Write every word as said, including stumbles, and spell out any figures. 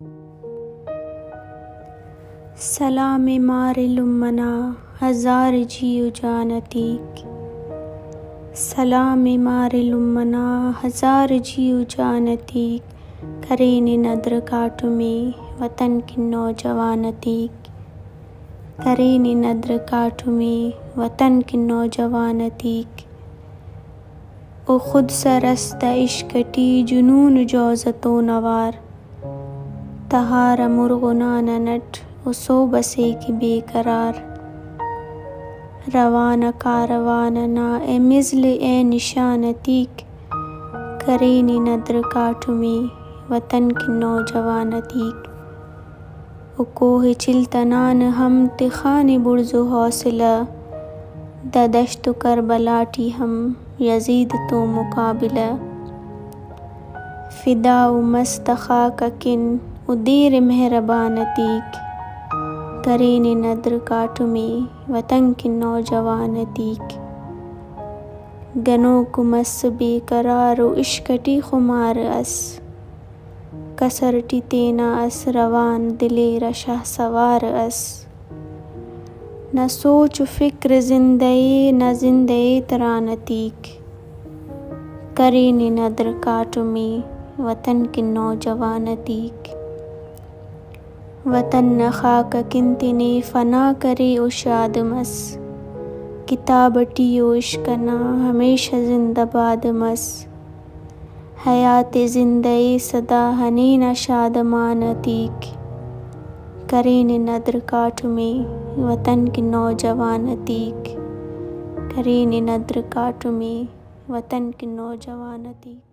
सलाम मारिलुम्मना हजार जीव जानतीक। सलाम मारिलुम्मना हजार जीव जानतीक। करेने नद्र काटुमे वतन की नौजवानतीक। करेने नद्र काटुमे वतन की नौजवानतीक। ओ खुद सरस्त इश्कटी जुनून जौज़तो नवार। तहार मुरगुना ननट ओ सो बसे की बेकरार। रवाना कारवानना ए मिज़्ल ए निशानतीक। करेने नद्र काटुमे वतन की नौजवानतीक। ओ कोहे चिल्तनान हम तिखाने बुर्ज़ो हौसला। द दश्त करबलाटी हम यज़ीद तो मुकाबिला। फ़िदाउ मस्त खाककिन ओ देर मेहरबानतीक। करेने नद्र काटुमे वतन की नौजवानतीक। गनो को मस बेकरारो इश्कटी खुमार अस। कसरटी तेना अस रवान दिलेर शहसवार अस। न सोच फ़िक्र ज़िंदए न ज़िंदए तरानतीक। करेने नद्र काटुमे वतन की नौजवानतीक। वतन न खाककिन तिने फ़ना करे ओ शादमस। किताबटी ओ इश्कना हमेशा ज़िंदाबाद मस। हयाते ज़िंदए सदा हनीना शादमानतीक। करेने नद्र काटुमे वतन की नौजवानतीक। करेने नद्र काटुमे वतन की नौजवानतीक।